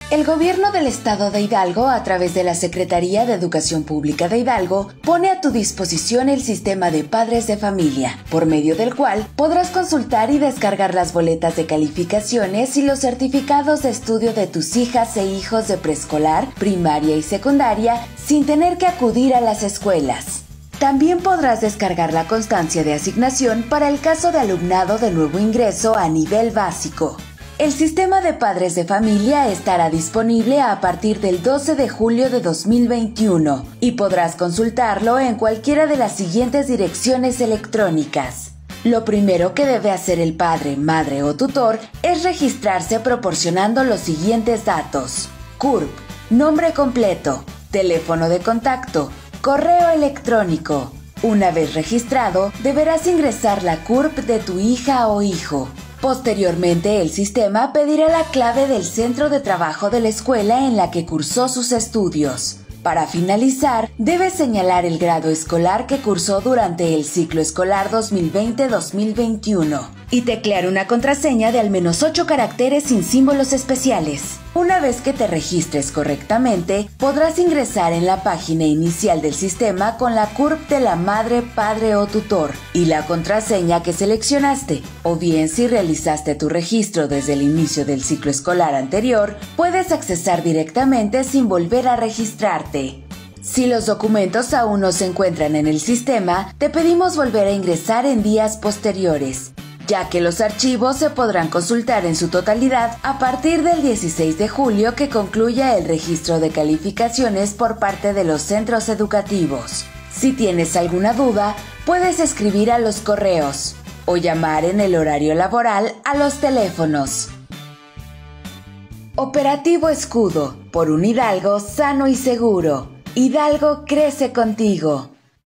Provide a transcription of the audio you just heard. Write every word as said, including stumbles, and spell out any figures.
El gobierno del estado de Hidalgo, a través de la Secretaría de Educación Pública de Hidalgo, pone a tu disposición el sistema de padres de familia, por medio del cual podrás consultar y descargar las boletas de calificaciones y los certificados de estudio de tus hijas e hijos de preescolar, primaria y secundaria, sin tener que acudir a las escuelas. También podrás descargar la constancia de asignación para el caso de alumnado de nuevo ingreso a nivel básico. El sistema de padres de familia estará disponible a partir del doce de julio de dos mil veintiuno y podrás consultarlo en cualquiera de las siguientes direcciones electrónicas. Lo primero que debe hacer el padre, madre o tutor es registrarse proporcionando los siguientes datos: C U R P, nombre completo, teléfono de contacto, correo electrónico. Una vez registrado, deberás ingresar la C U R P de tu hija o hijo. Posteriormente, el sistema pedirá la clave del centro de trabajo de la escuela en la que cursó sus estudios. Para finalizar, debes señalar el grado escolar que cursó durante el ciclo escolar dos mil veinte dos mil veintiuno y teclear una contraseña de al menos ocho caracteres sin símbolos especiales. Una vez que te registres correctamente, podrás ingresar en la página inicial del sistema con la C U R P de la madre, padre o tutor y la contraseña que seleccionaste. O bien, si realizaste tu registro desde el inicio del ciclo escolar anterior, puedes accesar directamente sin volver a registrarte. Si los documentos aún no se encuentran en el sistema, te pedimos volver a ingresar en días posteriores, ya que los archivos se podrán consultar en su totalidad a partir del dieciséis de julio que concluya el registro de calificaciones por parte de los centros educativos. Si tienes alguna duda, puedes escribir a los correos o llamar en el horario laboral a los teléfonos. Operativo Escudo, por un Hidalgo sano y seguro. Hidalgo crece contigo.